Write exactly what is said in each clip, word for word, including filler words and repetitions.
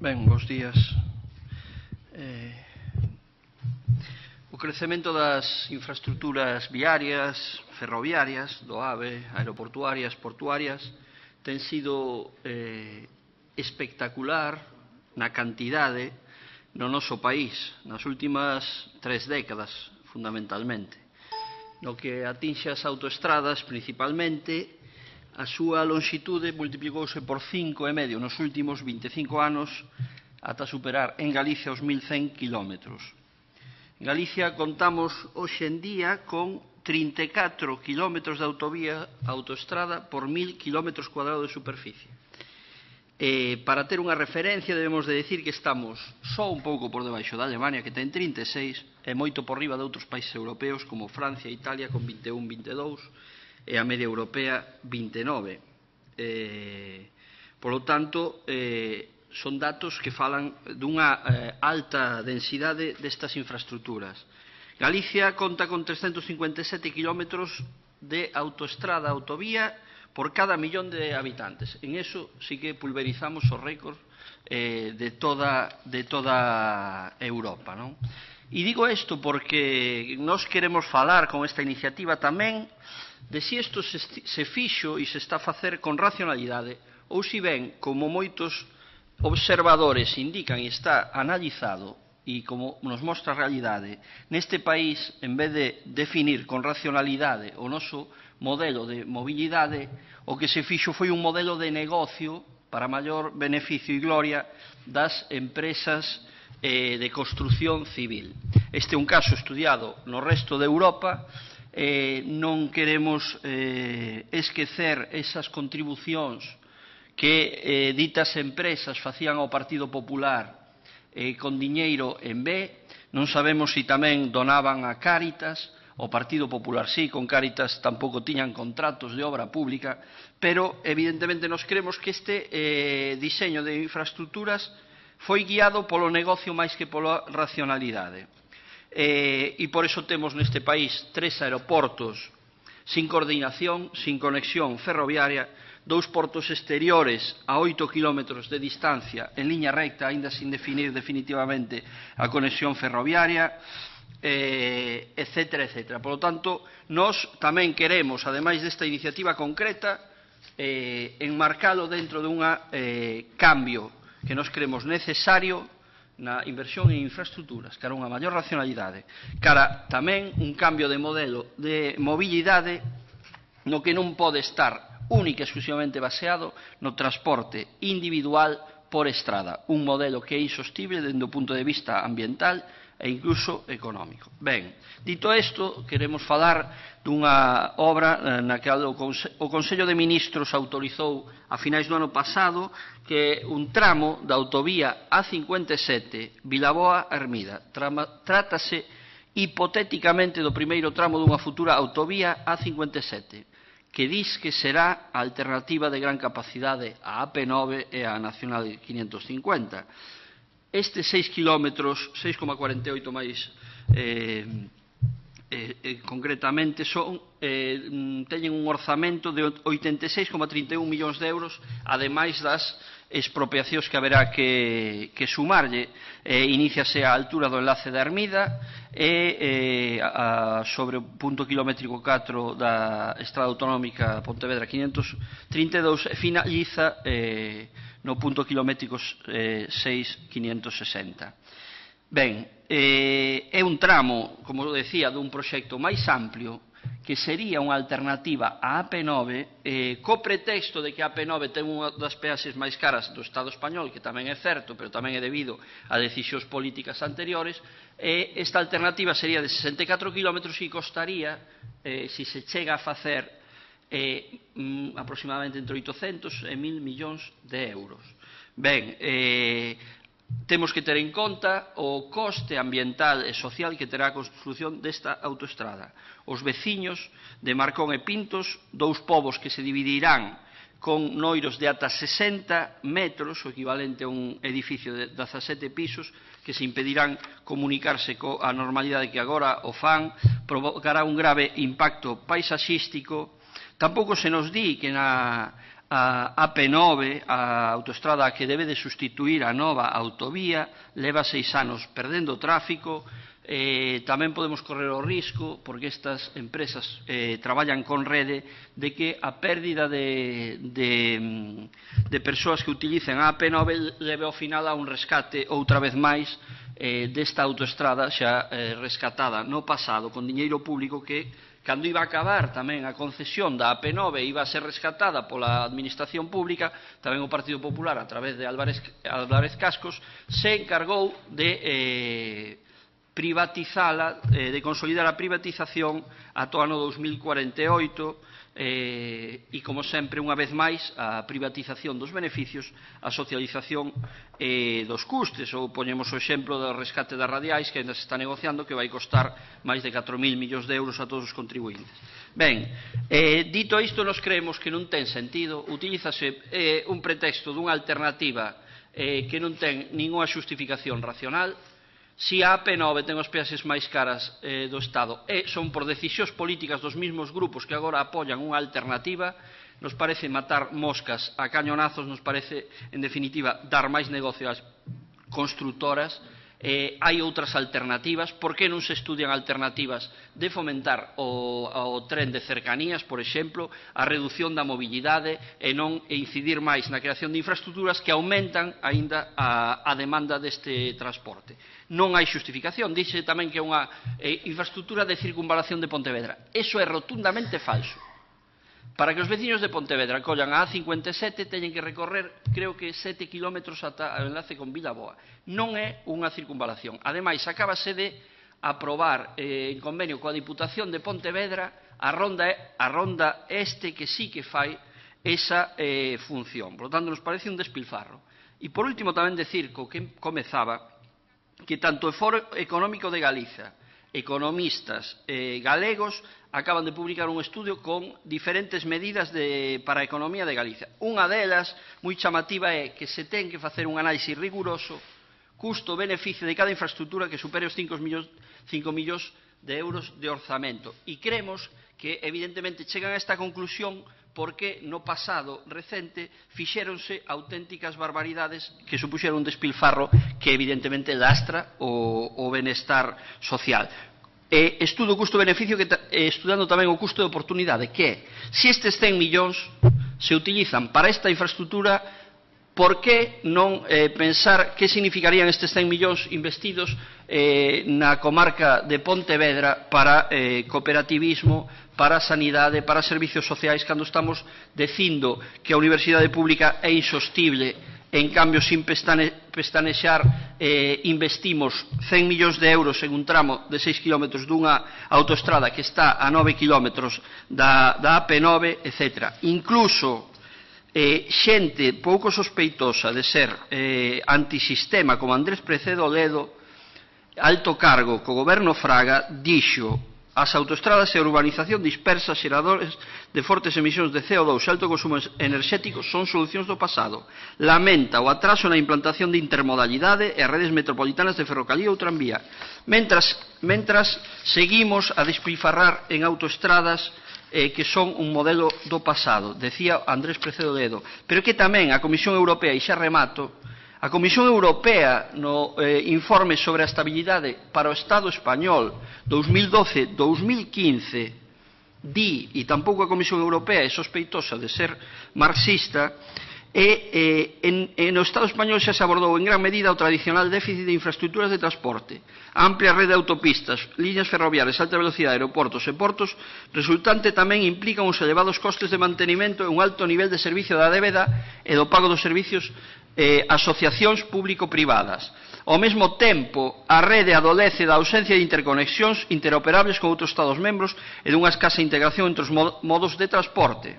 Ben, bons días. Eh, o crecemento das infraestructuras viarias, ferroviarias, do AVE, aeroportuarias, portuarias, ten sido eh, espectacular na cantidade no noso país, nas últimas tres décadas, fundamentalmente. No que atinxe as autoestradas, principalmente, a súa longitude multiplicouse por cinco e medio nos últimos vinte e cinco anos ata superar en Galicia os mil cen kilómetros. En Galicia contamos hoxe en día con trinta e catro kilómetros de autovía autoestrada por mil kilómetros cuadrados de superficie. Eh, para ter unha referencia debemos de decir que estamos só un pouco por debaixo da Alemania, que ten trinta e seis, e moito por riba de outros países europeos como Francia e Italia con vinte e un, vinte e dous, e a media europea vinte e nove. Eh, polo tanto, eh, son datos que falan dunha eh, alta densidade destas infraestructuras. Galicia conta con trescentos cincuenta e sete kilómetros de autoestrada, autovía, por cada millón de habitantes. En eso sí que pulverizamos os récords eh, de, toda, de toda Europa, non? E digo isto porque nós queremos falar con esta iniciativa tamén de si isto se, se fixo e se está a facer con racionalidade ou si ben, como moitos observadores indican e está analizado e como nos mostra a realidade, neste país, en vez de definir con racionalidade o noso modelo de mobilidade, o que se fixo foi un modelo de negocio para maior beneficio e gloria das empresas eh, de construción civil. Este é un caso estudiado no resto de Europa. Eh, non queremos eh, esquecer esas contribucións que eh, ditas empresas facían ao Partido Popular eh, con diñeiro en B. Non sabemos se si tamén donaban a Cáritas. O Partido Popular sí, con Cáritas tampouco tiñan contratos de obra pública, pero evidentemente nos creemos que este eh, diseño de infraestructuras foi guiado polo negocio máis que pola racionalidade. Eh, e por eso temos neste país tres aeroportos sin coordinación, sin conexión ferroviaria, dous portos exteriores a oito kilómetros de distancia en liña recta, aínda sin definir definitivamente a conexión ferroviaria, eh, etcétera, etcétera. Por lo tanto, nós tamén queremos, ademais desta iniciativa concreta, eh, enmarcalo dentro de un eh, cambio que nós creemos necesario na inversión en infraestructuras, cara unha maior racionalidade, cara tamén un cambio de modelo de mobilidade no que non pode estar única e exclusivamente baseado no transporte individual por estrada, un modelo que é insostible dende o punto de vista ambiental e incluso económico. Ben, dito isto, queremos falar dunha obra na que o Consello de Ministros autorizou a finais do ano pasado, que é un tramo da autovía A cincuenta e sete Vilaboa-Hermida. Trátase hipotéticamente do primeiro tramo dunha futura autovía A cincuenta e sete, que dis que será a alternativa de gran capacidade á A P nove e á Nacional quinientos cincuenta. Estes seis kilómetros, seis coma cuarenta e oito máis eh, eh, eh, concretamente, son, eh, teñen un orzamento de oitenta e seis coma trinta e un millóns de euros, ademais das expropiacións que haberá que, que sumarlle. Eh, iníciase a altura do enlace da Hermida e eh, a, sobre o punto kilométrico catro da Estrada Autonómica Pontevedra quinientos trinta e dous e finaliza eh, no punto kilométrico eh, seis mil quinientos sesenta. Ben, eh, é un tramo, como decía, dun proxecto máis amplio que sería unha alternativa á A P nove, eh, co pretexto de que a A P nove ten unha das peaxes máis caras do Estado español, que tamén é certo, pero tamén é debido a decisións políticas anteriores. E esta alternativa sería de sesenta e catro kilómetros e costaría, eh, se se chega a facer, eh, mm, aproximadamente entre oitocentos e mil millóns de euros. Ben, eh, temos que ter en conta o coste ambiental e social que terá a construción desta autoestrada. Os veciños de Marcón e Pintos, dous povos que se dividirán con noiros de ata sesenta metros, o equivalente a un edificio de dezasete pisos, que se impedirán comunicarse coa normalidade que agora o fan, provocará un grave impacto paisaxístico. Tampouco se nos di que na A A P nove, a autoestrada que debe de sustituir a nova autovía, leva seis anos perdendo tráfico. Eh, tamén podemos correr o risco, porque estas empresas eh, traballan con rede, de que a pérdida de, de, de persoas que utilicen a A P nove leve ao final a un rescate outra vez máis eh, desta autoestrada xa eh, rescatada no pasado con diñeiro público, que cando iba a acabar tamén a concesión da A P nove iba a ser rescatada pola administración pública, tamén o Partido Popular a través de Álvarez, Álvarez Cascos se encargou de eh, privatizala, eh, de consolidar a privatización ata o ano dos mil cuarenta e oito, eh, e, como sempre, unha vez máis, a privatización dos beneficios, a socialización eh, dos custes. Ou poñemos o exemplo do rescate das radiais, que ainda se está negociando, que vai costar máis de catro mil millóns de euros a todos os contribuintes. Ben, eh, dito isto, nos creemos que non ten sentido, utilízase eh, un pretexto dunha alternativa eh, que non ten ningunha xustificación racional. Si a A P nove ten os peaxes máis caras eh, do Estado e son por decisións políticas dos mesmos grupos que agora apoian unha alternativa, nos parece matar moscas a cañonazos, nos parece, en definitiva, dar máis negocio ás constructoras. Eh, hai outras alternativas. Por que non se estudian alternativas de fomentar o, o tren de cercanías, por exemplo, a reducción da mobilidade e non incidir máis na creación de infraestructuras que aumentan aínda a, a demanda deste transporte? Non hai xustificación. Dixe tamén que é unha eh, infraestructura de circunvalación de Pontevedra. Eso é rotundamente falso. Para que os veciños de Pontevedra collan a A cincuenta e sete teñen que recorrer, creo que sete kilómetros ata o enlace con Vilaboa. Non é unha circunvalación. Ademais, acábase de aprobar eh, en convenio coa Diputación de Pontevedra a ronda, a ronda este que sí que fai esa eh, función. Por lo tanto, nos parece un despilfarro. E por último, tamén decir co que comezaba, que tanto o Foro Económico de Galiza, economistas eh, galegos, acaban de publicar un estudio con diferentes medidas de, para a economía de Galicia. Unha delas, moi chamativa, é que se ten que facer un análisis riguroso custo-beneficio de cada infraestructura que supere os cinco millóns de euros de orzamento. E creemos que, evidentemente, chegan a esta conclusión porque no pasado recente fixéronse auténticas barbaridades que supuxeron un despilfarro que, evidentemente, lastra o, o benestar social. Eh, estudo o custo-beneficio eh, estudando tamén o custo de oportunidade, que é, se estes cen millóns se utilizan para esta infraestructura, por que non eh, pensar que significarían estes cen millóns investidos eh, na comarca de Pontevedra para eh, cooperativismo, para sanidade, para servicios sociais, cando estamos dicindo que a universidade pública é insostible. En cambio, sin pestane, pestanexar, eh, investimos cen millóns de euros en un tramo de seis kilómetros dunha autoestrada que está a nove kilómetros da, da A P nove, etcétera. Incluso eh, xente pouco sospeitosa de ser eh, antisistema, como Andrés Precedo Ledo, alto cargo co goberno Fraga, dixo: as autoestradas e a urbanización dispersa, xeradores de fortes emisións de C O dous e alto consumo enerxético son solucións do pasado. Lamenta o atraso na implantación de intermodalidade e as redes metropolitanas de ferrocarril ou tranvía. Mentras, mentras seguimos a despilfarrar en autoestradas eh, que son un modelo do pasado, decía Andrés Precedo Ledo. Pero que tamén a Comisión Europea, e xa remato, a Comisión Europea, no eh, informe sobre a estabilidade para o Estado español dos mil doce dos mil quince, di, e tampouco a Comisión Europea é sospeitosa de ser marxista, e eh, en, en o Estado español xa se abordou en gran medida o tradicional déficit de infraestructuras de transporte, a amplia rede de autopistas, líneas ferroviarias, alta velocidade, aeroportos e portos, resultante tamén implica uns elevados costes de mantenimento e un alto nivel de servicio da débeda e do pago dos servicios eh, asociacións público-privadas. Ao mesmo tempo, a rede adolece da ausencia de interconexións interoperables con outros Estados membros e dunha escasa integración entre os modos de transporte.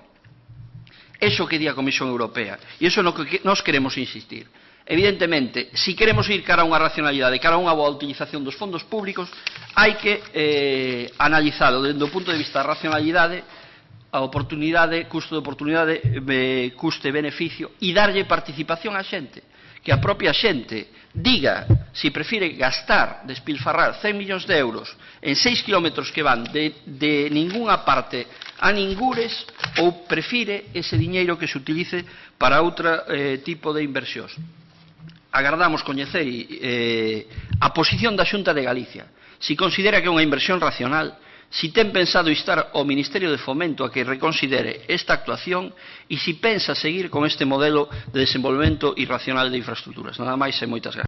Eso que di a Comisión Europea, e iso no que nos queremos insistir. Evidentemente, si queremos ir cara a unha racionalidade, cara a unha boa utilización dos fondos públicos, hai que eh, analizalo desde o punto de vista da racionalidade, a oportunidade, custo de oportunidade, eh, custe-beneficio, e darlle participación á xente, que a propia xente diga si prefire gastar, despilfarrar cen millóns de euros en seis kilómetros que van de, de ningunha parte a ningures, ou prefire ese diñeiro que se utilice para outro eh, tipo de inversións. Agardamos coñecer eh, a posición da Xunta de Galicia, si considera que é unha inversión racional, si ten pensado instar ao Ministerio de Fomento a que reconsidere esta actuación e si pensa seguir con este modelo de desenvolvemento irracional de infraestructuras. Nada máis e moitas gracias.